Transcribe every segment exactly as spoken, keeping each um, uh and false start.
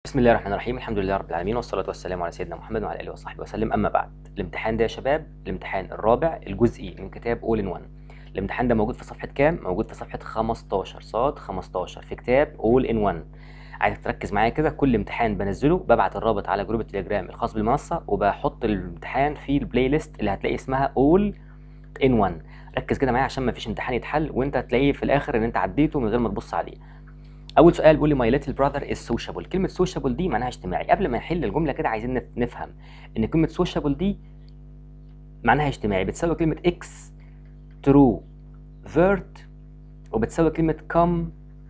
بسم الله الرحمن الرحيم. الحمد لله رب العالمين، والصلاة والسلام على سيدنا محمد وعلى آله وصحبه وسلم. أما بعد، الامتحان ده يا شباب الامتحان الرابع الجزئي من كتاب All in One. الامتحان ده موجود في صفحة كام؟ موجود في صفحة خمستاشر صاد خمستاشر في كتاب All in One. عايزك تركز معايا كده، كل امتحان بنزله ببعت الرابط على جروب التليجرام الخاص بالمنصة، وبحط الامتحان في البلاي ليست اللي هتلاقي اسمها All in One. ركز كده معايا عشان ما فيش امتحان يتحل وانت هتلاقيه في الاخر ان انت عديته من غير ما تبص عليه. اول سؤال بيقول لي ماي ليتل براذر از سوشيبل. كلمه سوشيبل دي معناها اجتماعي. قبل ما نحل الجمله كده عايزين نفهم ان كلمه سوشيبل دي معناها اجتماعي، بتساوي كلمه اكس ترو فيرت، وبتساوي كلمه كم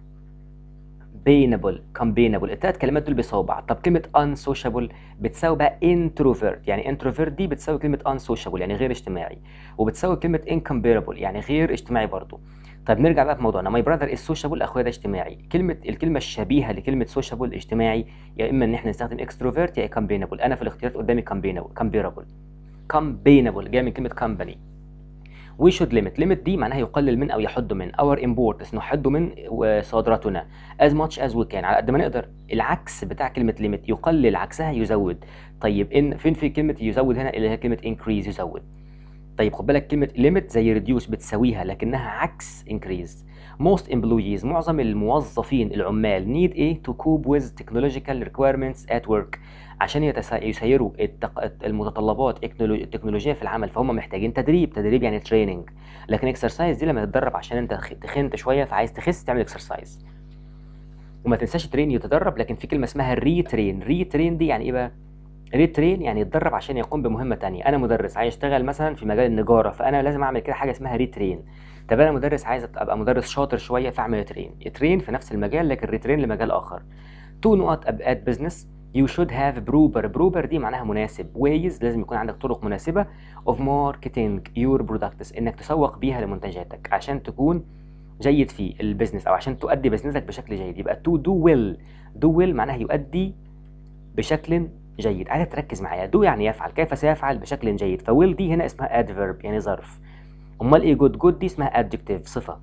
بينابل كومبينابل. الثلاث كلمات دول بيساووا بعض. طب كلمه ان سوشيبل بتساوي بقى انتروفيرت، يعني انتروفيرت دي بتساوي كلمه ان سوشيبل يعني غير اجتماعي، وبتساوي كلمه انكمبيرابل يعني غير اجتماعي برضو. طيب نرجع بقى في موضوعنا. ماي براذر از سوشيبل، اخويا ده اجتماعي. كلمه الكلمه الشبيهه لكلمه سوشيبل اجتماعي، يا اما ان احنا نستخدم اكستروفيرت يا كومبينابل. انا في الاختيارات قدامي كومبينابل كومبيرابل كومبينابل جاي من كلمه كومباني. we should limit. limit دي معناها يقلل من او يحد من. our imports نحد من صادراتنا as much as we can، على قد ما نقدر. العكس بتاع كلمه limit يقلل، عكسها يزود. طيب ان فين في كلمه يزود هنا؟ اللي هي كلمه increase يزود. طيب خد بالك كلمه limit زي reduce بتساويها لكنها عكس increase. most employees معظم الموظفين العمال need ايه to cope with technological requirements at work، عشان يتس... يسيروا التق... المتطلبات التكنولوجيه في العمل، فهم محتاجين تدريب. تدريب يعني تريننج. لكن اكسرسايز دي لما تتدرب عشان انت تخنت شويه فعايز تخس تعمل اكسرسايز. وما تنساش ترين يتدرب، لكن في كلمه اسمها ري ترين. ري ترين دي يعني ايه بقى؟ ري ترين يعني يتدرب عشان يقوم بمهمه تانية. انا مدرس عايز اشتغل مثلا في مجال النجاره، فانا لازم اعمل كده حاجه اسمها ري ترين. طب انا مدرس عايز ابقى مدرس شاطر شويه فاعمل ترين. ترين في نفس المجال لكن ريترين لمجال اخر. تو نقط ات بزنس you should have proper. proper دي معناها مناسب. ways لازم يكون عندك طرق مناسبه of marketing your products، انك تسوق بيها لمنتجاتك عشان تكون جيد في البيزنس او عشان تؤدي بزنسك بشكل جيد. يبقى to do well. do well معناها يؤدي بشكل جيد. عايزك تركز معايا. do يعني يفعل، كيف سيفعل بشكل جيد. فويل دي هنا اسمها adverb يعني ظرف. امال ايه good؟ good دي اسمها adjective صفه.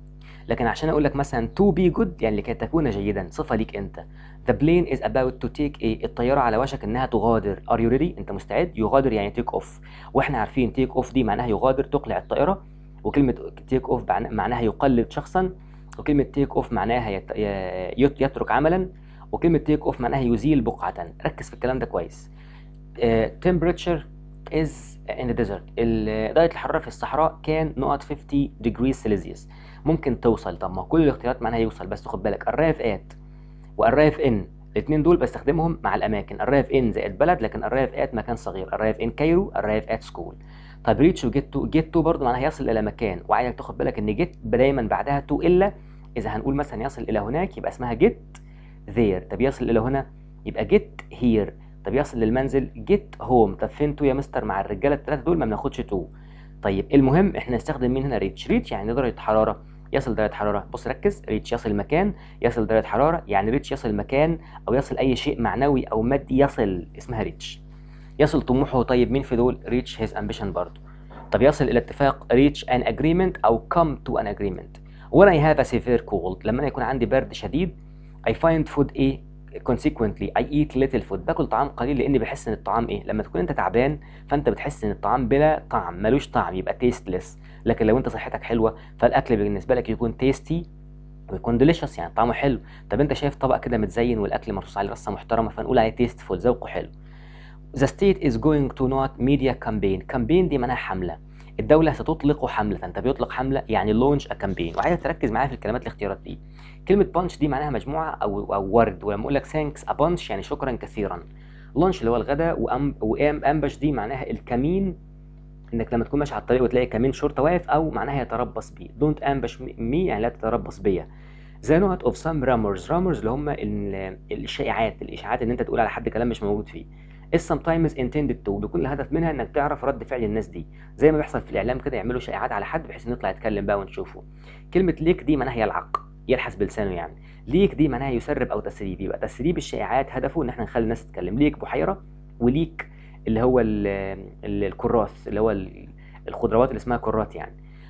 لكن عشان اقول لك مثلا to be good يعني لكي تكون جيدا، صفه ليك انت. the plane is about to take ايه؟ الطياره على وشك انها تغادر. are you ready؟ انت مستعد؟ يغادر يعني take off، واحنا عارفين take off دي معناها يغادر تقلع الطائره، وكلمه take off معناها يقلد شخصا، وكلمه take off معناها يت... يت... يترك عملا، وكلمه take off معناها يزيل بقعه. ركز في الكلام ده كويس. uh, temperature is in the desert. درجة الحرارة في الصحراء كان نقط خمسين degrees celsius. ممكن توصل. طب ما كل الاختيارات معناها يوصل، بس خد بالك arrive at و arrive in الاثنين دول بستخدمهم مع الأماكن. arrive in زائد بلد، لكن arrive at مكان صغير. arrive in Cairo arrive at school. طب reach و get to. get to برضه معناها يصل إلى مكان، وعايزك تاخد بالك إن get دايما بعدها to، إلا إذا هنقول مثلا يصل إلى هناك يبقى اسمها get there. طب يصل إلى هنا يبقى get here. طب يصل للمنزل جيت هوم. طب فين تو يا مستر؟ مع الرجاله الثلاثه دول ما بناخدش تو. طيب المهم احنا نستخدم مين هنا؟ ريتش. ريتش يعني درجه حراره، يصل درجه حراره. بص ركز، ريتش يصل مكان، يصل درجه حراره، يعني ريتش يصل مكان او يصل اي شيء معنوي او مادي يصل، اسمها ريتش. يصل طموحه. طيب مين في دول؟ ريتش هيز امبيشن برضه. طب يصل الى اتفاق، ريتش ان اجريمنت او كم تو ان اجريمنت. when I have a severe cold لما انا يكون عندي برد شديد I find food ايه؟ consequently I eat little food. باكل طعام قليل لاني بحس ان الطعام ايه؟ لما تكون انت تعبان فانت بتحس ان الطعام بلا طعم، ملوش طعم، يبقى tasteless. لكن لو انت صحتك حلوه فالاكل بالنسبه لك يكون tasty ويكون delicious يعني طعمه حلو. طب انت شايف طبق كده متزين والاكل مرصوص عليه رصه محترمه فنقول عليه tasteful، ذوقه حلو. The state is going to not media campaign. campaign دي معناها حمله. الدولة ستطلق حملة. انت بيطلق حملة يعني launch a campaign. وعايزك تركز معايا في الكلمات الاختيارات دي. كلمة bunch دي معناها مجموعة أو أو ورد، ولما أقول لك thanks a bunch يعني شكرا كثيرا. lunch اللي هو الغداء، وأم وامبش دي معناها الكمين، إنك لما تكون ماشي على الطريق وتلاقي كمين شرطة واقف، أو معناها يتربص بي. don't ambush me يعني لا تتربص بيا. the note of some rumors. rumors اللي هم الشائعات، الإشاعات إن أنت تقول على حد كلام مش موجود فيه. is sometimes intended to بيكون الهدف منها انك تعرف رد فعل الناس دي، زي ما بيحصل في الاعلام كده يعملوا شائعات على حد بحيث انه يطلع يتكلم بقى ونشوفه. كلمه ليك دي معناها يلعق، يلحس بلسانه يعني. ليك دي معناها يسرب او تسريب. يبقى تسريب الشائعات هدفه ان احنا نخلي الناس تتكلم. ليك بحيره، وليك اللي هو ال ال الكراث اللي هو الخضروات اللي اسمها كرات يعني.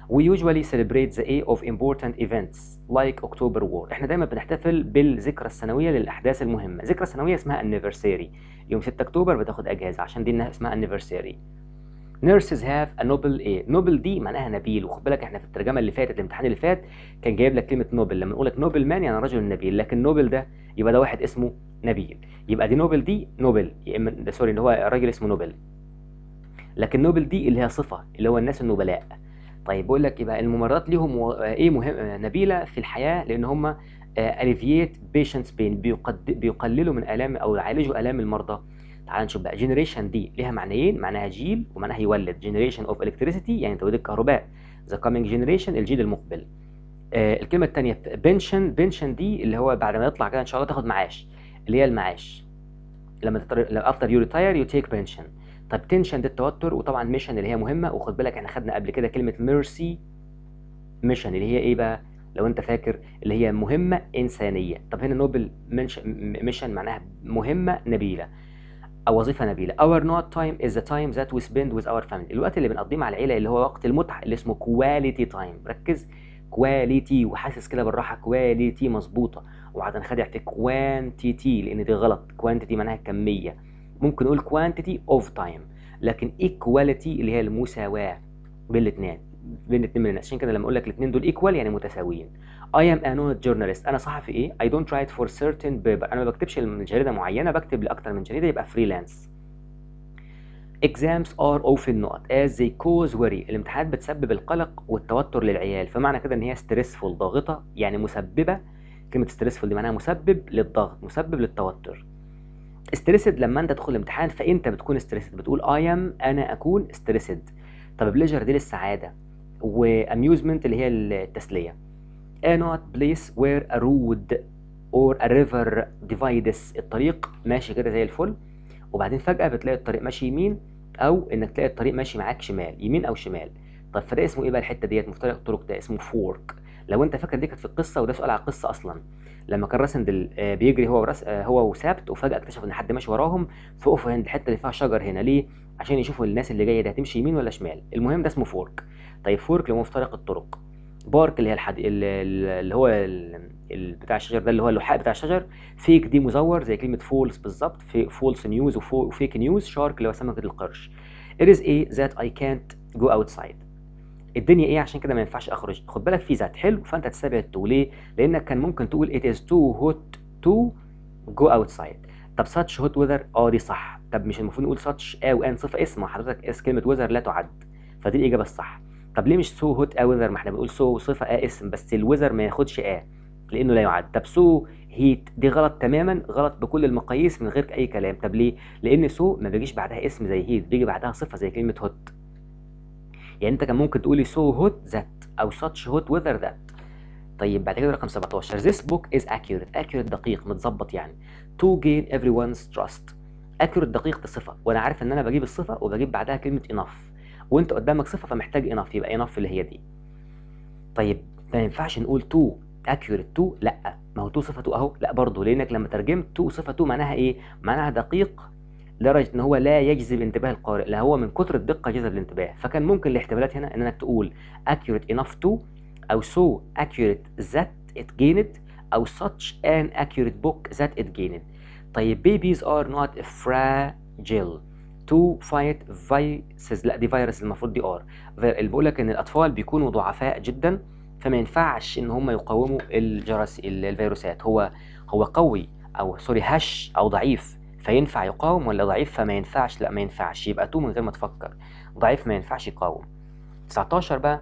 We usually celebrate the day of important events like October War. احنا دايما بنحتفل بالذكرى السنويه للاحداث المهمه. ذكرى سنويه اسمها anniversary. يوم ستة اكتوبر بتاخد اجازه عشان دي إنها اسمها anniversary. Nurses have a noble ايه؟ نوبل دي معناها نبيل، وخد بالك احنا في الترجمه اللي فاتت الامتحان اللي فات كان جايب لك كلمه نوبل، لما نقول لك نوبل مان يعني رجل نبيل، لكن نوبل ده يبقى ده واحد اسمه نبيل، يبقى دي نوبل دي نوبل، سوري اللي هو راجل اسمه نوبل. لكن نوبل دي اللي هي صفه اللي هو الناس النبلاء. طيب بقول لك يبقى الممرضات ليهم و... ايه مهم نبيله في الحياه لان هم اليفييت بيشنتس بين بيقد... بيقللوا من الام او يعالجوا الام المرضى. تعال نشوف بقى جنريشن دي ليها معنيين، معناها جيل ومعناها يولد. جنريشن اوف الكتريسيتي يعني توليد الكهرباء، ذا كامينج جنريشن الجيل المقبل. آه الكلمه الثانيه بنشن، بنشن دي اللي هو بعد ما يطلع كده ان شاء الله تاخد معاش، اللي هي المعاش لما تطر... افتر يو ريتاير يو تيك بنشن. طب تنشن ده التوتر، وطبعا ميشن اللي هي مهمه، وخد بالك احنا خدنا قبل كده كلمه ميرسي ميشن اللي هي ايه بقى لو انت فاكر اللي هي مهمه انسانيه. طب هنا نوبل ميشن معناها مهمه نبيله او وظيفه نبيله. our not time is the time that we spend with our family. الوقت اللي بنقضيه مع العيله اللي هو وقت المتعه اللي اسمه quality time. ركز quality وحاسس كده بالراحه quality مظبوطه، وبعدين خدع في quantity لان دي غلط. quantity معناها كميه، ممكن نقول quantity of time، لكن equality اللي هي المساواه بين الاثنين بين الاثنين من الناس. عشان كده لما اقول لك الاثنين دول equal يعني متساويين. I am a non journalist. انا صحفي ايه؟ I don't write for certain paper. انا ما بكتبش لجريده معينه، بكتب لاكتر من جريده، يبقى فريلانس. exams are often not as they cause worry. الامتحانات بتسبب القلق والتوتر للعيال، فمعنى كده ان هي stressful ضاغطه يعني مسببه. كلمه stressful دي معناها مسبب للضغط، مسبب للتوتر. stressed لما انت تدخل الامتحان فانت بتكون stressed، بتقول I am انا اكون stressed. طب pleasure دي للسعاده، وamusement اللي هي التسليه. a not place where a road or a river divides. الطريق ماشي كده زي الفل، وبعدين فجأة بتلاقي الطريق ماشي يمين، او انك تلاقي الطريق ماشي معاك شمال، يمين او شمال. طب فده اسمه ايه بقى الحته ديت مفترق الطرق ده؟ اسمه فورك. لو انت فاكر دي كانت في القصه، وده سؤال على القصه اصلا، لما كان راسندل بيجري هو ورس هو وسابت، وفجأة اكتشف ان حد ماشي وراهم، فوقفوا عند الحته اللي فيها شجر هنا ليه؟ عشان يشوفوا الناس اللي جايه دي هتمشي يمين ولا شمال. المهم ده اسمه فورك. طيب فورك لو مفترق الطرق. بارك اللي هي الحد... اللي هو ال... بتاع الشجر ده اللي هو اللحاء بتاع الشجر. فيك دي مزور زي كلمه فولس بالظبط، في فولس نيوز وفيك نيوز. شارك اللي هو سمكه القرش. it is a that I can't go outside. الدنيا ايه عشان كده ما ينفعش اخرج. خد بالك في ذات حلو فانت تستبعد تو. ليه؟ لانك كان ممكن تقول it is too hot to go outside. طب such hot weather اه دي صح. طب مش المفروض نقول such او ان صفه اسم، حضرتك اس كلمه weather لا تعد، فدي الاجابه الصح. طب ليه مش سو هوت ا ويذر؟ ما احنا بنقول سو صفه ا اسم، بس الويذر ما ياخدش ا لانه لا يعد. طب سو هيت دي غلط تماما، غلط بكل المقاييس من غير اي كلام. طب ليه؟ لان سو ما بيجيش بعدها اسم زي هيت، بيجي بعدها صفه زي كلمه هوت. يعني انت كان ممكن تقولي سو هوت ذات او such هوت ويذر ذات. طيب بعد كده رقم سبعتاشر this book is accurate. accurate دقيق متظبط يعني. to gain everyone's trust. accurate دقيق دي صفه، وانا عارف ان انا بجيب الصفه وبجيب بعدها كلمه enough، وانت قدامك صفه فمحتاج enough، يبقى enough اللي هي دي. طيب ما ينفعش نقول تو accurate تو، لا ما هو تو صفه تو اهو، لا برضه، لانك لما ترجمت تو صفه تو معناها ايه؟ معناها دقيق لدرجه ان هو لا يجذب انتباه القارئ، لا هو من كتر الدقه جذب الانتباه. فكان ممكن الاحتمالات هنا انك تقول accurate enough to، او so accurate that it gained، او such an accurate book that it gained. طيب babies are not fragile to fight viruses. لا دي فيروس المفروض دي ار. اللي بيقول لك ان الاطفال بيكونوا ضعفاء جدا فما ينفعش ان هم يقاوموا الجرس الفيروسات. هو هو قوي او سوري هش او ضعيف فينفع يقاوم، ولا ضعيف فما ينفعش؟ لا ما ينفعش، يبقى تو من غير ما تفكر. ضعيف ما ينفعش يقاوم. تسعتاشر بقى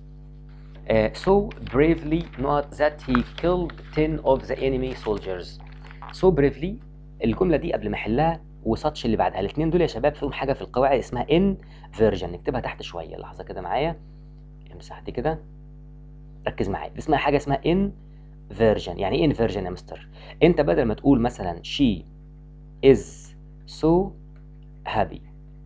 uh, so bravely not that he killed ten of the enemy soldiers. so bravely الجمله دي قبل ما احلها وساتش اللي بعدها، الاثنين دول يا شباب فيهم حاجه في القواعد اسمها ان فيرجن. نكتبها تحت شويه، لحظه كده معايا، امسح دي كده، ركز معايا. دي اسمها حاجه اسمها ان فيرجن. يعني ايه ان فيرجن يا مستر؟ انت بدل ما تقول مثلا she is so happy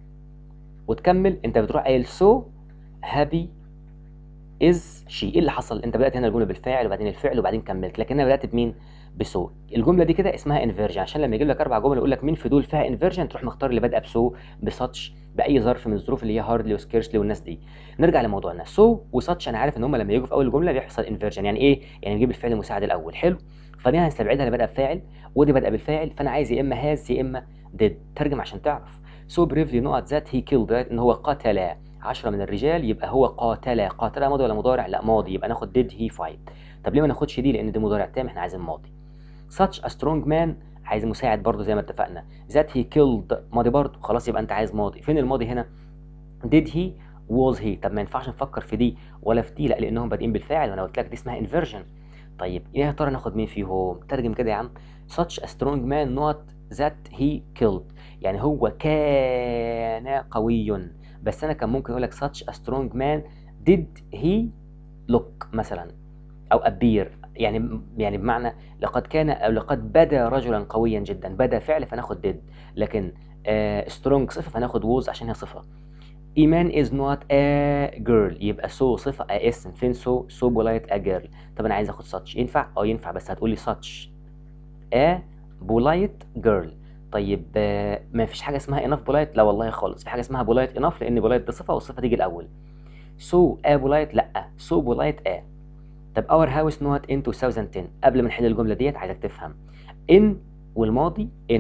وتكمل، انت بتروح قايل so happy is she. ايه اللي حصل؟ انت بدات هنا الجمله بالفاعل وبعدين الفعل وبعدين كملت، لكن انا بدات بمين؟ بسو. الجمله دي كده اسمها انفيرجن، عشان لما يجيب لك اربع جمل يقول لك مين في دول فيها انفيرجن تروح مختار اللي بادئه بسو، بساتش، باي ظرف من الظروف اللي هي هاردلي وسكيرسلي والناس دي. نرجع لموضوعنا. سو وساتش انا عارف ان هم لما يجوا في اول الجمله بيحصل انفيرجن. يعني ايه؟ يعني نجيب الفعل المساعد الاول. حلو. فدي هنستبعدها اللي بادئه بفاعل ودي بادئه بالفاعل، فانا عايز يا اما هاز يا اما ديد. ترجم عشان تعرف. سو بريفلي نقط ذات هي كيلد، ان هو قتل عشرة من الرجال، يبقى هو قاتل. قاتل ماضي ولا مضارع؟ لا ماضي، يبقى ناخد ديد هي فايت. طب ليه ما ناخدش دي؟ لان دي مضارع تام، احنا عايزين ماضي. such a strong man عايز مساعد برضو زي ما اتفقنا. that he killed ماضي برضو، خلاص يبقى انت عايز ماضي. فين الماضي هنا؟ did he was he. طب ما ينفعش نفكر في دي ولا في دي، لا لانهم بادئين بالفاعل وانا قلت لك دي اسمها inversion. طيب ايه يا ترى ناخد مين فيهم؟ ترجم كده يا عم. such a strong man not that he killed، يعني هو كان قوي، بس انا كان ممكن اقول لك such a strong man did he look مثلا، او appear، يعني يعني بمعنى لقد كان او لقد بدا رجلا قويا جدا. بدا فعل فناخد did، لكن آه strong صفه فناخد was عشان هي صفه. ايمان is not a girl، يبقى so صفه a اسم. فين so؟ so polite a girl. طب انا عايز اخد such، ينفع؟ اه ينفع، بس هتقول لي such a polite girl. طيب آه ما فيش حاجه اسمها enough polite؟ لا والله خالص، في حاجه اسمها polite enough، لان polite دي صفه والصفه تيجي الاول. so a polite لا، so polite a. طب our house not in two thousand ten. قبل ما نحل الجمله ديت عايزك تفهم in والماضي in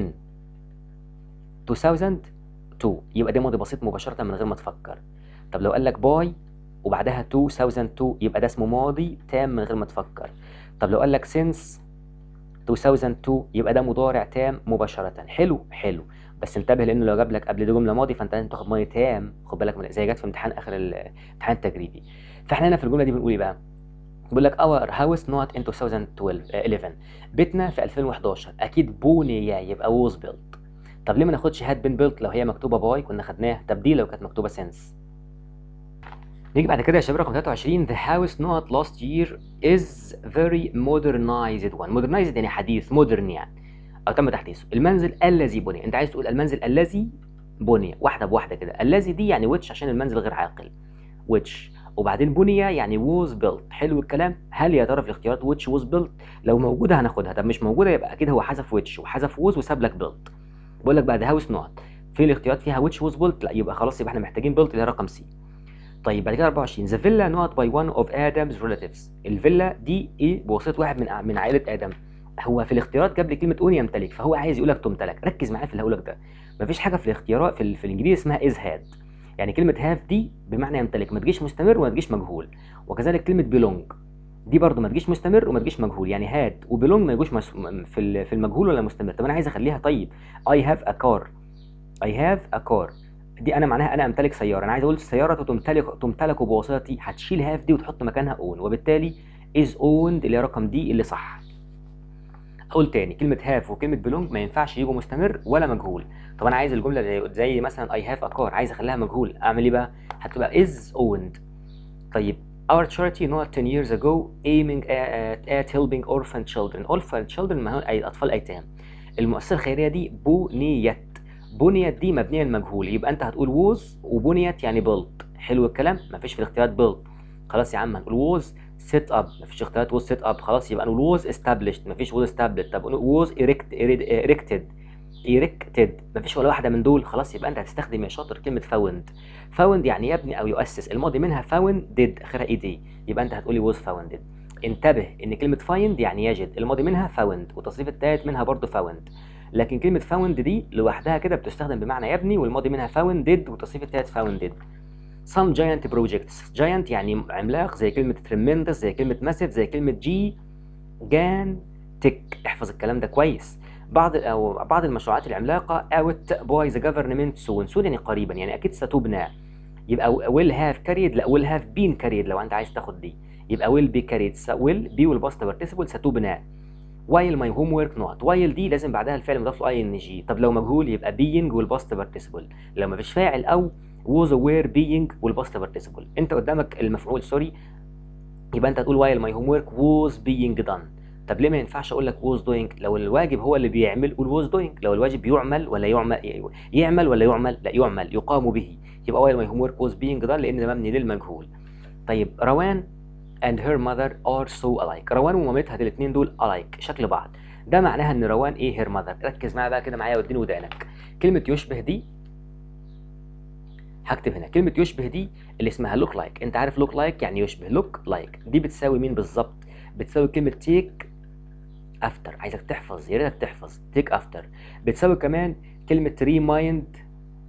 two thousand two، يبقى ده ماضي بسيط مباشره من غير ما تفكر. طب لو قال لك باي وبعدها two thousand two يبقى ده اسمه ماضي تام من غير ما تفكر. طب لو قال لك since two thousand two يبقى ده مضارع تام مباشره. حلو حلو، بس انتبه لانه لو جاب لك قبل دي جمله ماضي فانت لازم تاخد ماضي تام. خد بالك من زي جت في امتحان اخر الامتحان التجريبي. فاحنا هنا في الجمله دي بنقول ايه بقى؟ بيقول لك our house not in two thousand eleven، بيتنا في ألفين وحداشر. اكيد بني يبقى was built. طب ليه ما ناخدش had been built؟ لو هي مكتوبه باي كنا خدناها. طب دي لو كانت مكتوبه since. نيجي بعد كده يا شباب رقم ثلاثة وعشرين. the house not last year is very modernized one. modernized يعني حديث، مودرن يعني او تم تحديثه. المنزل الذي بني، انت عايز تقول المنزل الذي بني واحده بواحده كده. الذي دي يعني which عشان المنزل غير عاقل which، وبعدين بني يعني was built. حلو الكلام. هل يا ترى في الاختيارات which was built؟ لو موجوده هناخدها، طب مش موجوده يبقى اكيد هو حذف which وحذف was وساب لك built. بقول لك بقى the house not في الاختيارات فيها which was built، لا يبقى خلاص يبقى احنا محتاجين built اللي هي رقم سي. طيب بعد كده أربعة وعشرين. the villa not by one of Adam's relatives. الفيلا دي ايه؟ بواسطه واحد من من عائله ادم. هو في الاختيارات جاب لي كلمه اون يمتلك، فهو عايز يقول لك تمتلك. ركز معايا في اللي هقول لك ده. مفيش حاجه في الاختيارات في, في الانجليزي اسمها is had. يعني كلمة have دي بمعنى يمتلك، ما تجيش مستمر وما تجيش مجهول. وكذلك كلمة belong دي برضو ما تجيش مستمر وما تجيش مجهول. يعني had وبelong ما يجوش مس... في في المجهول ولا المستمر. طب انا عايز اخليها طيب I have a car. I have a car دي انا معناها انا امتلك سيارة. انا عايز اقول السيارة تمتلك تمتلك بواسطتي، هتشيل have دي وتحط مكانها own، وبالتالي is owned اللي هي رقم دي اللي صح. اقول تاني كلمه هاف وكلمه بيلونج ما ينفعش يجوا مستمر ولا مجهول. طب انا عايز الجمله زي زي مثلا اي هاف ا كار، عايز اخليها مجهول، اعمل ايه بقى؟ هتبقى is owned. طيب our charity not ten years ago aiming at, at helping orphan children. orphan children ما هو اي اطفال ايتام. المؤسسه الخيريه دي بنيت. بنيت دي مبنيه للمجهول، يبقى انت هتقول was وبنيت يعني built. حلو الكلام. مفيش في الاختيارات built. خلاص يا عم هنقول was set up، مفيش اختيارات was set up. خلاص يبقى نقول was established، مفيش was established. طب was erect erected erected، مفيش ولا واحده من دول. خلاص يبقى انت هتستخدم يا شاطر كلمه found. found يعني يبني او يؤسس. الماضي منها founded اخرها اي دي، يبقى انت هتقولي was founded. انتبه ان كلمه find يعني يجد، الماضي منها found والتصريف الثالث منها برضه found. لكن كلمه found دي لوحدها كده بتستخدم بمعنى يبني، والماضي منها founded والتصريف الثالث founded. some giant projects. giant يعني عملاق، زي كلمة tremendous، زي كلمة massive، زي كلمة gigantic. احفظ الكلام ده كويس. بعض أو بعض المشروعات العملاقة out by the government soon. soon يعني قريبا، يعني أكيد ستبنى. يبقى will have carried، لا will have been carried لو أنت عايز تاخد دي. يبقى will be carried will be والpast participle ستبنى. while my homework not. while دي لازم بعدها الفعل مضاف له ing. طب لو مجهول يبقى being والpast participle. لو مفيش فاعل أو was aware being والباست participle. انت قدامك المفعول سوري، يبقى انت هتقول while my homework was being done. طب ليه ما ينفعش اقول لك was doing؟ لو الواجب هو اللي بيعمل قول was doing. لو الواجب يعمل ولا يعمل يعمل ولا يعمل؟ لا يعمل، يقام به. يبقى while my homework was being done لان ده مبني للمجهول. طيب روان and her mother are so alike. روان ومامتها الاثنين دول alike شكل بعض. ده معناها ان روان ايه هير ماذر. ركز معايا بقى كده معايا واديني ودانك. كلمه يشبه دي هكتب هنا كلمه يشبه دي اللي اسمها لوك لايك. انت عارف لوك لايك يعني يشبه. لوك لايك دي بتساوي مين بالظبط؟ بتساوي كلمه تيك افتر. عايزك تحفظ، يا ريتك تحفظ. تيك افتر بتساوي كمان كلمه ريمايند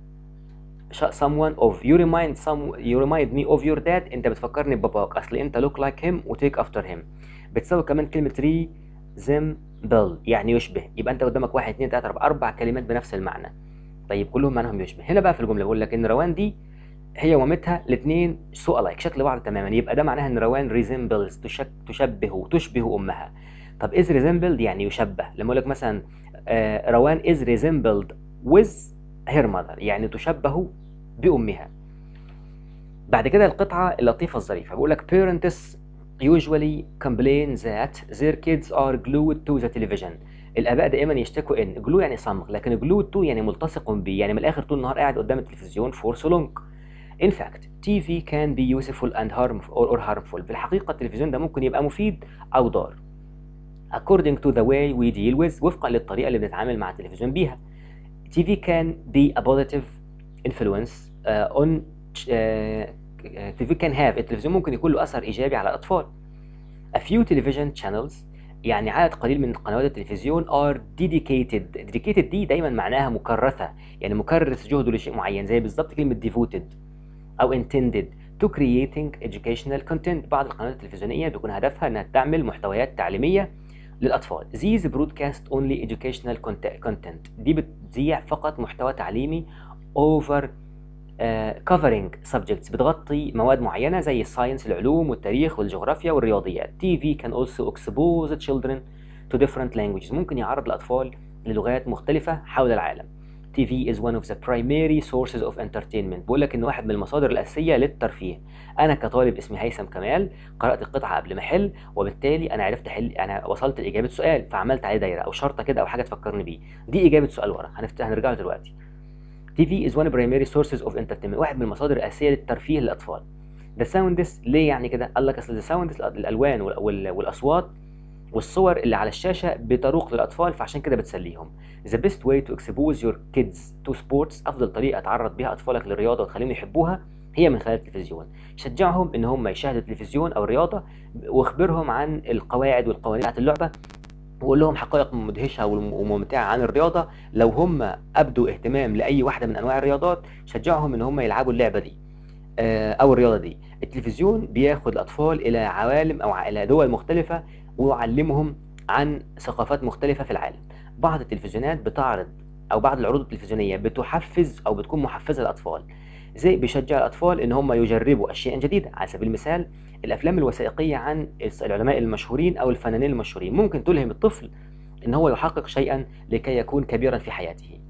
someone of you remind some you remind me of your dad. انت بتفكرني بباباك. اصل انت look like him و take after him. بتساوي كمان كلمه resemble يعني يشبه. يبقى انت قدامك واحد اتنين تلاته اربعه اربع كلمات بنفس المعنى. طيب كلهم معناهم يشبه. هنا بقى في الجمله بقول لك ان روان دي هي ومامتها الاثنين سو الايك شكل بعض تماما. يبقى ده معناها ان روان resembles تشك تشبه تشبه امها. طب is resembled يعني يشبه. لما اقول لك مثلا آه روان is resembled with her mother يعني تشبه بأمها. بعد كده القطعة اللطيفة الظريفة بيقول لك parents usually complain that their kids are glued to the television. الآباء دائما يشتكوا إن glue يعني صمغ، لكن glued to يعني ملتصق به، يعني من الآخر طول النهار قاعد قدام التلفزيون for so long. In fact تي في can be useful and harmful or harmful. في الحقيقة التلفزيون ده ممكن يبقى مفيد أو ضار. according to the way we deal with وفقا للطريقة اللي بنتعامل مع التلفزيون بيها. تي في can be a positive influence uh, on تي في can have. التلفزيون ممكن يكون له أثر إيجابي على الأطفال. a few television channels يعني عدد قليل من قنوات التلفزيون are dedicated. dedicated دي دايما معناها مكرسة، يعني مكرس جهده لشيء معين، زي بالظبط كلمة devoted أو intended to creating educational content. بعض القنوات التلفزيونية بيكون هدفها إنها تعمل محتويات تعليمية للأطفال. these broadcast only educational content. دي بتذيع فقط محتوى تعليمي over uh, covering subjects بتغطي مواد معينة زي الساينس العلوم والتاريخ والجغرافيا والرياضيات. تي في can also expose children to different languages. ممكن يعرض الأطفال للغات مختلفة حول العالم. تي في is one of the primary sources of entertainment. بقول لك إن واحد من المصادر الأساسية للترفيه. أنا كطالب اسمي هيثم كمال قرأت القطعة قبل ما أحل، وبالتالي أنا عرفت أحل، أنا وصلت لإجابة سؤال فعملت عليه دايرة أو شرطة كده أو حاجة تفكرني بيه. دي إجابة سؤال ورا هنفت... هنرجع له دلوقتي. تي في is one of primary sources of entertainment. واحد من المصادر الأساسية للترفيه للأطفال. The sounds ليه يعني كده؟ قال لك أصل the sounds الألوان وال... وال... والأصوات والصور اللي على الشاشة بتروق للأطفال فعشان كده بتسليهم. The best way to expose your kids to sports. أفضل طريقة تعرض بيها أطفالك للرياضة وتخليهم يحبوها هي من خلال التلفزيون. شجعهم إن هم يشاهدوا التلفزيون أو الرياضة، واخبرهم عن القواعد والقوانين بتاعت اللعبة، وقول لهم حقائق مدهشة وممتعة عن الرياضة. لو هم أبدوا اهتمام لأي واحدة من أنواع الرياضات شجعهم إن هم يلعبوا اللعبة دي أو الرياضة دي. التلفزيون بياخد الأطفال إلى عوالم أو إلى دول مختلفة ويعلمهم عن ثقافات مختلفة في العالم. بعض التلفزيونات بتعرض أو بعض العروض التلفزيونية بتحفز أو بتكون محفزة للأطفال، زي بيشجع الأطفال إن هم يجربوا أشياء جديدة. على سبيل المثال الأفلام الوثائقية عن العلماء المشهورين أو الفنانين المشهورين ممكن تلهم الطفل إن هو يحقق شيئا لكي يكون كبيرا في حياته.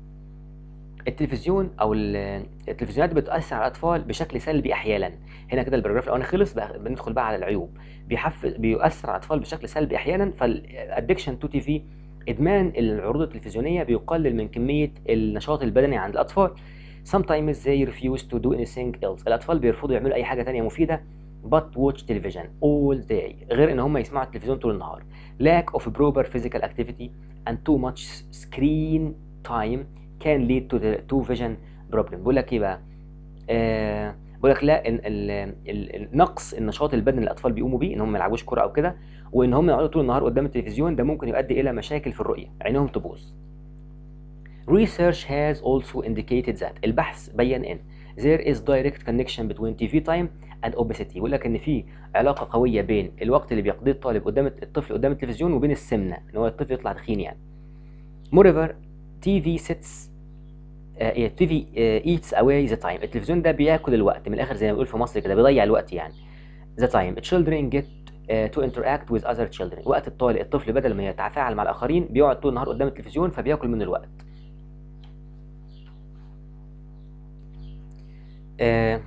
التلفزيون أو التلفزيونات بتؤثر على الأطفال بشكل سلبي أحيانا. هنا كده البراجراف الأولاني خلص، بندخل بقى على العيوب. بيحفز بيؤثر على الأطفال بشكل سلبي أحيانا. فالأدكشن تو تي في إدمان العروض التلفزيونية بيقلل من كمية النشاط البدني عند الأطفال. Sometimes they refuse to do anything else. الأطفال بيرفضوا يعملوا أي حاجة تانية مفيدة but watch television all day. غير إن هم يسمعوا التلفزيون طول النهار. Lack of proper physical activity and too much screen time can lead to the to vision problem. بقول لك إيه بقى؟ آه بقول لك لا إن النقص النشاط البدني الأطفال بيقوموا بيه إن هم ما يلعبوش كرة أو كده، وإن هم يقعدوا طول النهار قدام التلفزيون ده ممكن يؤدي إلى مشاكل في الرؤية، عينهم تبوظ. Research has also indicated that. البحث بين إن there is direct connection between تي في time and obesity. يقول لك إن في علاقة قوية بين الوقت اللي بيقضيه الطالب قدام الطفل قدام التلفزيون وبين السمنة، إن هو الطفل يطلع تخين يعني. Moreover تي في sits تي في eats away the time. التلفزيون ده بياكل الوقت، من الآخر زي ما بنقول في مصر كده بيضيع الوقت يعني. The time children get uh, to interact with other children. وقت الطالب الطفل بدل ما يتفاعل مع الآخرين بيقعد طول النهار قدام التلفزيون فبياكل من الوقت. آه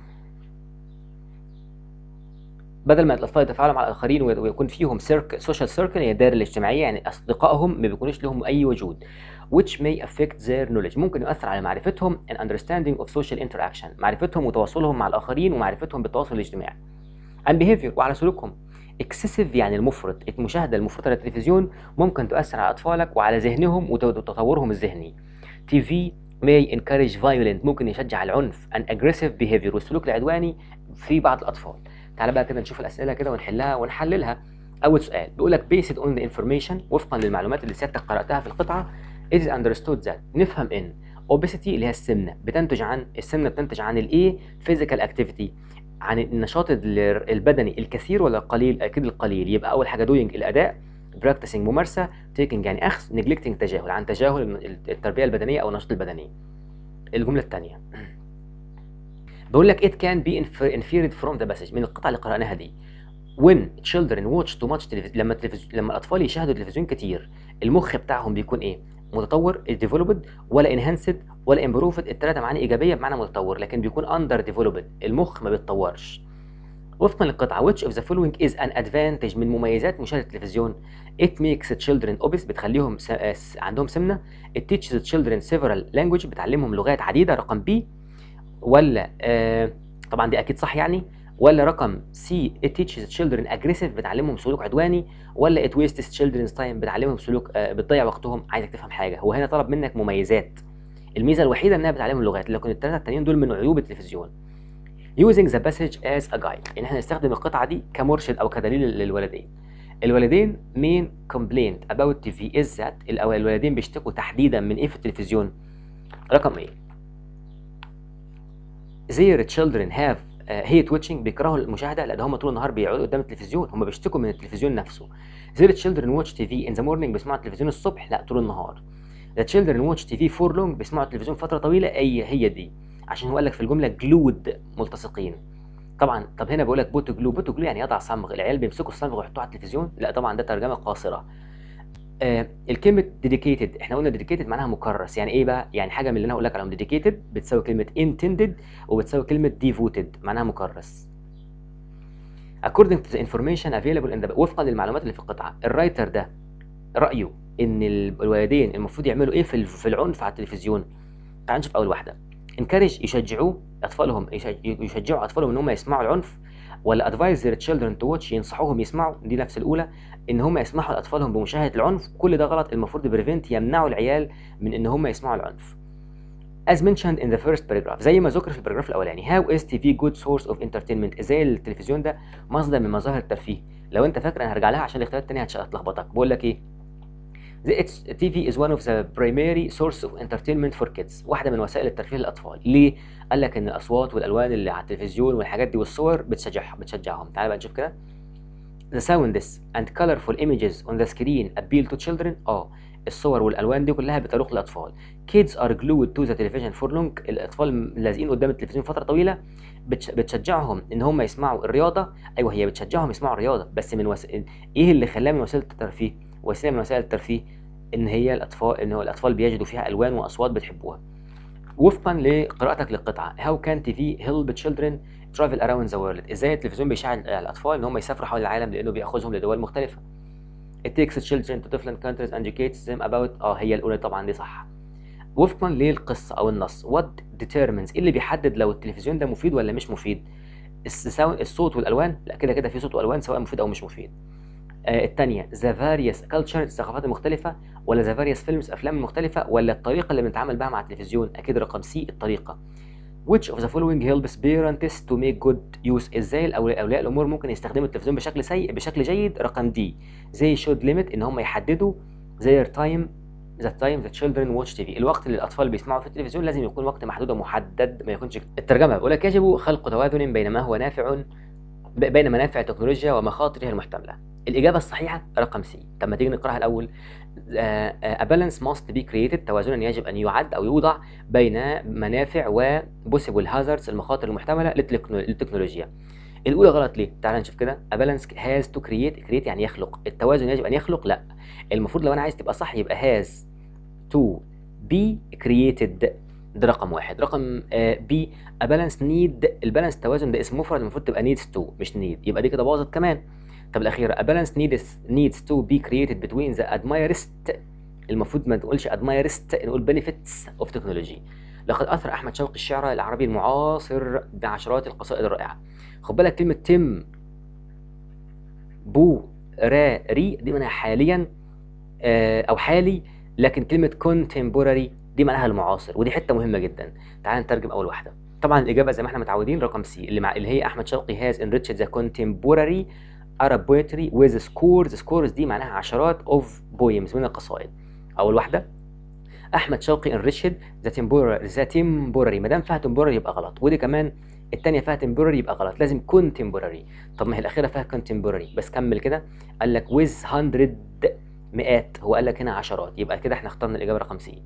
بدل ما الاطفال يتفاعلوا مع الاخرين ويكون فيهم سيرك سوشيال سيركل، هي الدائره الاجتماعيه، يعني اصدقائهم ما بيكونوش لهم اي وجود. which may affect their knowledge. ممكن يؤثر على معرفتهم and understanding of social interaction. معرفتهم وتواصلهم مع الاخرين ومعرفتهم بالتواصل الاجتماعي. and behavior وعلى سلوكهم. excessive يعني المفرط، المشاهدة المفرطة للتلفزيون ممكن تؤثر على أطفالك وعلى ذهنهم وتطورهم الذهني. تي في may encourage violent ممكن يشجع العنف and aggressive behavior والسلوك العدواني في بعض الأطفال. تعال بقى كده نشوف الأسئلة كده ونحلها ونحللها. أول سؤال بيقول لك based on the information وفقا للمعلومات اللي سيادتك قرأتها في القطعة it is understood that نفهم إن obesity اللي هي السمنة بتنتج عن السمنة بتنتج عن الإيه physical activity عن النشاط البدني الكثير ولا القليل؟ أكيد القليل. يبقى أول حاجة doing الأداء، practicing ممارسة، taking يعني أخذ، neglecting تجاهل، عن تجاهل التربية البدنية أو النشاط البدني. الجملة الثانية بقول لك it can be inferred from the passage من القطعة اللي قرأناها دي when children watch too much television لما التلفزيون لما الأطفال يشاهدوا التلفزيون كتير المخ بتاعهم بيكون إيه؟ متطور developed ولا enhanced ولا improved. الثلاثة معاني إيجابية بمعنى متطور، لكن بيكون under developed المخ ما بيتطورش. وفقا للقطعة which of the following is an advantage من مميزات مشاهدة التلفزيون it makes children obese بتخليهم س... عندهم سمنة. it teaches children several language بتعلمهم لغات عديدة. رقم B ولا آه طبعا دي أكيد صح يعني. ولا رقم C it teaches children aggressive بتعلمهم سلوك عدواني. ولا it wastes children's time بتعلمهم سلوك آه بتضيع وقتهم. عايزك تفهم حاجة، هو هنا طلب منك مميزات، الميزة الوحيدة إنها بتعلمهم لغات، لكن الثلاثة التانيين دول من عيوب التلفزيون. using the passage as a guide يعني احنا نستخدم القطعة دي كمرشد أو كدليل للولدين. الولدين main complaint about تي في is that الولدين بيشتكوا تحديدا من إيه في التلفزيون؟ رقم إيه؟ their children have uh, hate watching بيكرهوا المشاهدة لأن هم طول النهار بيقعدوا قدام التلفزيون، هم بيشتكوا من التلفزيون نفسه. their children watch تي في in the morning بيسمعوا التلفزيون الصبح، لا طول النهار. the children watch تي في for long بيسمعوا التلفزيون فترة طويلة، أي هي دي عشان هو قال لك في الجملة جلود ملتصقين. طبعا طب هنا بيقول لك بوتو جلو، بوتو جلو يعني يضع صمغ، العيال بيمسكوا الصمغ ويحطوه على التلفزيون؟ لا طبعا ده ترجمة قاصرة. آه الكلمة dedicated احنا قلنا dedicated معناها مكرس، يعني ايه بقى؟ يعني حاجة من اللي انا هقول لك عليهم dedicated بتساوي كلمة intended وبتساوي كلمة devoted معناها مكرس. according to the information available in the وفقا للمعلومات اللي في القطعة الرايتر ده رأيه ان الوالدين المفروض يعملوا ايه في في العنف على التلفزيون. تعال نشوف اول واحدة. encourage يشجعوا اطفالهم يشجعوا اطفالهم ان هم يسمعوا العنف، ولا advise their children to watch ينصحوهم يسمعوا، دي نفس الاولى ان هم يسمحوا لاطفالهم بمشاهده العنف. كل ده غلط، المفروض بريفنت يمنعوا العيال من ان هم يسمعوا العنف. as mentioned in the first paragraph زي ما ذكر في البراجراف الاولاني how is تي في good source of entertainment ازاي التلفزيون ده مصدر من مظاهر الترفيه. لو انت فاكر انا هرجع لها عشان الاختيارات الثانيه هتلخبطك. بقول لك ايه تي في is one of the primary source of entertainment for kids واحدة من وسائل الترفيه للأطفال. ليه؟ قال لك إن الأصوات والألوان اللي على التلفزيون والحاجات دي والصور بتشجعهم بتشجعهم. تعال بقى نشوف كده. The sounds and colorful images on the screen appeal to children. اه الصور والألوان دي كلها بتروق للأطفال. Kids are glued to the television for long الأطفال لازقين قدام التلفزيون فترة طويلة. بتشجعهم إن هم يسمعوا الرياضة. أيوه هي بتشجعهم يسمعوا الرياضة، بس من وسائل إيه اللي خلاها من وسائل الترفيه؟ وسيله من وسائل الترفيه ان هي الاطفال ان هو الاطفال بيجدوا فيها الوان واصوات بتحبوها. وفقا لقراءتك للقطعه how can تي في help children travel around the world ازاي التلفزيون بيساعد الاطفال ان هم يسافروا حول العالم لانه بياخذهم لدول مختلفه. it takes children to different countries and educates them about اه هي الاولى طبعا دي صح. وفقا للقصه او النص what determines اللي بيحدد لو التلفزيون ده مفيد ولا مش مفيد؟ الصوت والالوان؟ لا كده كده في صوت والوان سواء مفيد او مش مفيد. آه الثانيه the various cultures الثقافات المختلفة، ولا the various films افلام المختلفة، ولا الطريقة اللي بنتعامل بها مع التلفزيون؟ اكيد رقم سي الطريقة. which of the following helps parents to make good use ازاي اولياء الامور ممكن يستخدموا التلفزيون بشكل سيء بشكل جيد؟ رقم دي they should limit ان هم يحددوا their time the time the children watch تي في الوقت اللي الاطفال بيسمعوا في التلفزيون لازم يكون وقت محدود ومحدد ما يكونش. الترجمة بيقول لك يجب خلق توازن بين ما هو نافع بين منافع التكنولوجيا ومخاطرها المحتملة. الإجابة الصحيحة رقم سي. طب ما تيجي نقراها الأول. A balance must be created توازنا يجب أن يعد أو يوضع بين منافع و possible hazards المخاطر المحتملة للتكنولوجيا. الأولى غلط ليه؟ تعال نشوف كده. A balance has to create create يعني يخلق. التوازن يجب أن يخلق؟ لا المفروض لو أنا عايز تبقى صح يبقى has to be created ده رقم واحد. رقم بي uh, a balance need البالانس توازن ده اسم مفرد المفروض تبقى needs to مش need يبقى دي كده باظت كمان. طب الأخيرة a balance needs needs to be created between the admirers المفروض ما نقولش admirers نقول benefits of technology. لقد أثر أحمد شوقي الشعر العربي المعاصر بعشرات القصائد الرائعة. خد بالك كلمة تم contemporary دي معناها حاليا آه، او حالي، لكن كلمه contemporary دي معناها المعاصر، ودي حته مهمه جدا. تعال نترجم اول واحده. طبعا الاجابه زي ما احنا متعودين رقم سي، اللي مع اللي هي احمد شوقي has enriched the contemporary Arab poetry with scores. scores دي معناها عشرات of poems من القصائد. اول واحده احمد شوقي enriched the temporary the temporary، ما دام فيها temporary يبقى غلط، ودي كمان الثانيه فيها temporary يبقى غلط، لازم contemporary. طب ما هي الاخيره فيها contemporary، بس كمل كده قال لك with hundred مئات، هو قال لك هنا عشرات، يبقى كده احنا اخترنا الاجابه رقم سي.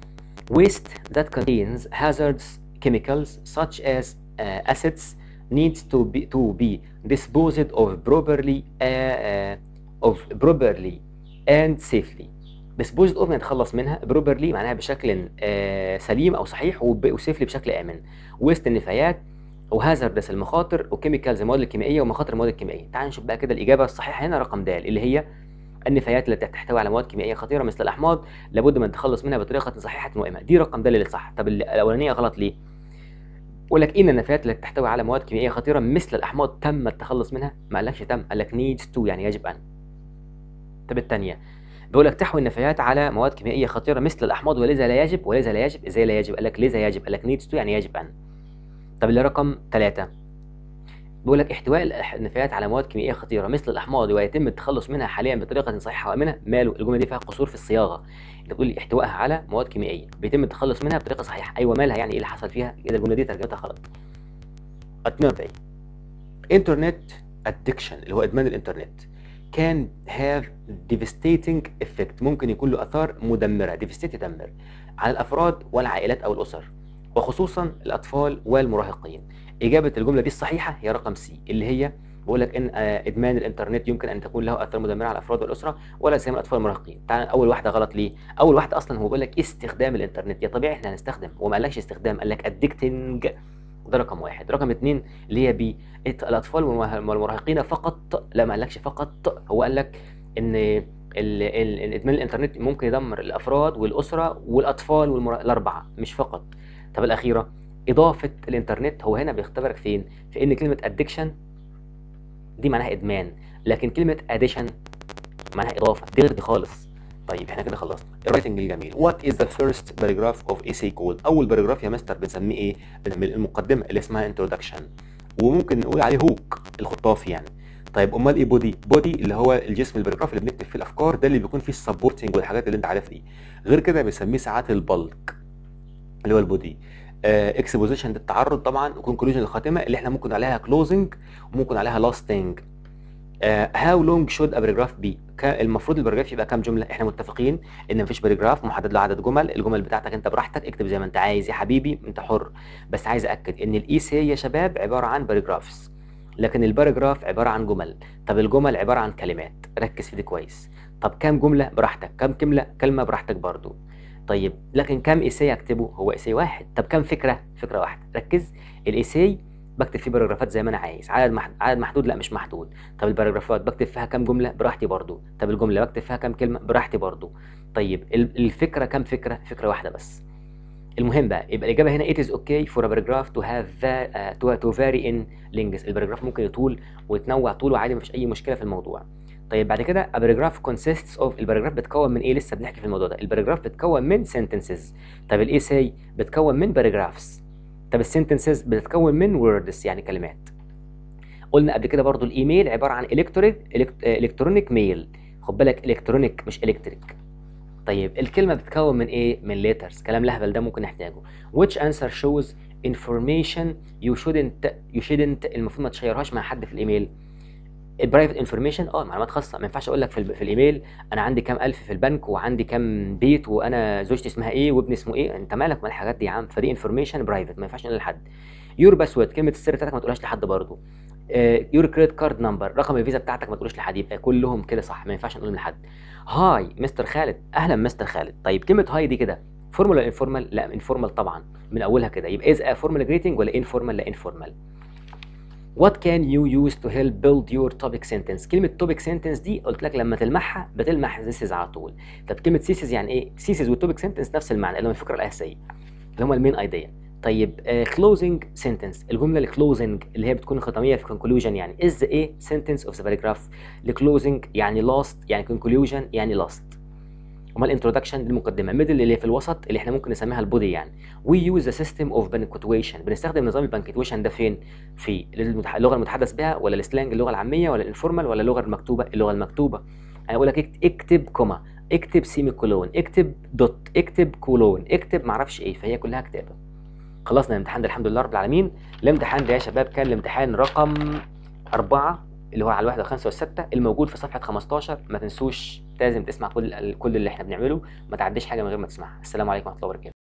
waste that contains hazardous chemicals such as uh, acids needs to be to be disposed of properly uh, uh, of properly and safely. disposed of نتخلص منها، properly معناها بشكل uh, سليم او صحيح، وسيفلي بشكل امن. waste النفايات، وهازاردس المخاطر، وكيميكالز المواد الكيميائيه، ومخاطر المواد الكيميائيه. تعال نشوف بقى كده الاجابه الصحيحه هنا رقم د، اللي هي النفايات التي تحتوي على مواد كيميائيه خطيره مثل الاحماض لابد من التخلص منها بطريقه صحيحه وائمه. دي رقم د اللي صح. طب الاولانيه غلط ليه؟ بقول لك ان النفايات التي تحتوي على مواد كيميائيه خطيره مثل الاحماض تم التخلص منها، ما قالكش تم، قال لك needs to يعني يجب ان. طب الثانيه بيقول لك تحوي النفايات على مواد كيميائيه خطيره مثل الاحماض ولذا لا يجب، ولذا لا يجب ازاي لا يجب؟ قال لك لذا يجب، قال لك needs to يعني يجب ان. طب اللي رقم ثلاثة بيقول لك احتواء النفايات على مواد كيميائيه خطيره مثل الاحماض ويتم التخلص منها حاليا بطريقه صحيحه وامنه. ماله؟ الجمله دي فيها قصور في الصياغه. انت بتقول لي احتوائها على مواد كيميائيه بيتم التخلص منها بطريقه صحيحه، ايوه مالها يعني ايه اللي حصل فيها؟ كده الجمله دي ترجمتها غلط. اتنين واربعين انترنت ادكشن اللي هو ادمان الانترنت can have devastating effect، ممكن يكون له اثار مدمره، devastate يدمر، على الافراد والعائلات او الاسر، وخصوصا الاطفال والمراهقين. اجابه الجمله دي الصحيحه هي رقم سي، اللي هي بقول لك ان ادمان الانترنت يمكن ان تكون له اثار مدمره على الافراد والاسره ولا سيما الاطفال والمراهقين. تعال اول واحده غلط ليه؟ اول واحده اصلا هو بيقول لك استخدام الانترنت، يا طبيعي احنا هنستخدم، وما قالكش استخدام، قال لك ادكتنج، ده رقم واحد. رقم اثنين اللي هي بي الاطفال والمراهقين فقط، لا ما قالكش فقط، هو قال لك ان الادمان الانترنت ممكن يدمر الافراد والاسره والاطفال والمرا... الاربعه مش فقط. طب الاخيره اضافه الانترنت، هو هنا بيختبرك فين؟ في ان كلمه ادكشن دي معناها ادمان، لكن كلمه اديشن معناها اضافه، دي غير دي خالص. طيب احنا كده خلصنا الرايتنج الجميل. وات از ذا فيرست باراجراف اوف ايساي كود؟ اول باراجراف يا مستر بنسميه ايه؟ بنسميه المقدمه اللي اسمها انترودكشن، وممكن نقول عليه هوك الخطافي يعني. طيب امال ايه بودي؟ بودي اللي هو الجسم الباراجراف اللي بنكتب فيه الافكار، ده اللي بيكون فيه السبورتنج والحاجات اللي انت عارفها دي. غير كده بنسميه ساعات البلك اللي هو البودي. اكسبوزيشن ده التعرض طبعا، وكونكلوجن الخاتمه اللي احنا ممكن عليها كلوزنج وممكن عليها لاستنج. هاو لونج شود ا باراجراف بي؟ المفروض الباراجراف يبقى كام جمله؟ احنا متفقين ان مفيش باراجراف محدد له عدد جمل، الجمل بتاعتك انت براحتك اكتب زي ما انت عايز يا حبيبي، انت حر. بس عايز اكد ان الايساي يا شباب عباره عن باراجرافز، لكن الباراجراف عباره عن جمل. طب الجمل عباره عن كلمات، ركز في دي كويس. طب كام جمله؟ براحتك. كام كلمه؟ كلمه براحتك برضو. طيب لكن كام ايساي اكتبه؟ هو ايساي واحد. طب كام فكره؟ فكره واحده. ركز، الايساي بكتب فيه باراجرافات زي ما انا عايز، عدد محدود عدد محدود لا مش محدود. طب الباراجرافات بكتب فيها كام جمله؟ براحتي برضو. طب الجمله بكتب فيها كام كلمه؟ براحتي برضو. طيب الفكره كام فكره؟ فكره واحده بس. المهم بقى يبقى الاجابه هنا it is okay for a paragraph to have uh, to, to vary in length. الباراجراف ممكن يطول ويتنوع طوله عادي، مفيش اي مشكله في الموضوع. طيب بعد كده a paragraph consists of، الباراجراف بتكون من ايه؟ لسه بنحكي في الموضوع ده. الباراجراف بتكون من sentences. طب الايساي بتكون من paragraphs. طب السنتنسز بتتكون من ووردز يعني كلمات. قلنا قبل كده برضو الايميل عباره عن الكترونيك الكترونيك ميل، خد بالك الكترونيك مش الكتريك. طيب الكلمه بتتكون من ايه؟ من ليترز. كلام لهبل ده ممكن نحتاجه. which answer shows information you shouldn't you shouldn't المفروض ما تشيرهاش مع حد في الايميل. البرايفت انفورميشن اه معلومات خاصه، ما ينفعش اقول لك في, في الايميل انا عندي كام الف في البنك وعندي كام بيت وانا زوجتي اسمها ايه وابني اسمه ايه، انت مالك مال الحاجات دي يا عم؟ فدي انفورميشن برايفت ما ينفعش نقول لحد. يور باسورد كلمه السر بتاعتك ما تقولهاش لحد برضه. يور كريدت كارد نمبر رقم الفيزا بتاعتك ما تقولوش لحد، يبقى كلهم كده صح، ما ينفعش نقول لحد. هاي مستر خالد، اهلا مستر خالد. طيب كلمه هاي دي كده فورمال ولا انفورمال؟ لا انفورمال طبعا من اولها كده، يبقى از فورمال جريتنج ولا انفورمال؟ لا انفورمال. What can you use to help build your topic sentence؟ كلمة topic sentence دي قلت لك لما تلمحها بتلمح this is على طول. طب كلمة thesis يعني ايه؟ thesis والtopic sentence نفس المعنى اللي هو الفكرة الأساسية اللي هم المين ايديا. طيب كلوزنج سنتنس، الجمله الكلوزنج اللي هي بتكون ختاميه في كونكلوجن، يعني از ايه سنتنس اوف ذا باراجراف. الكلوزنج يعني لاست، يعني كونكلوجن يعني لاست. امال الانترودكشن المقدمه. ميدل اللي في الوسط اللي احنا ممكن نسميها البودي يعني. وي يوز ذا سيستم اوف بانكوتويشن، بنستخدم نظام البانكوتويشن ده فين؟ في المتح... اللغه المتحدث بها، ولا السلانج اللغه العاميه، ولا الانفورمال، ولا اللغه المكتوبه اللغه المكتوبه. انا بقول لك اكتب كوما، اكتب سيمي كولون، اكتب دوت، اكتب كولون، اكتب معرفش ايه، فهي كلها كتابه. خلصنا الامتحان ده الحمد لله رب العالمين. الامتحان ده يا شباب كان الامتحان رقم أربعة اللي هو على الواحدة والخمسة والستة، الموجود في صفحة خمستاشر. ما تنسوش لازم تسمع كل كل اللي احنا بنعمله، ما تعديش حاجة من غير ما تسمعها. السلام عليكم ورحمة الله وبركاته.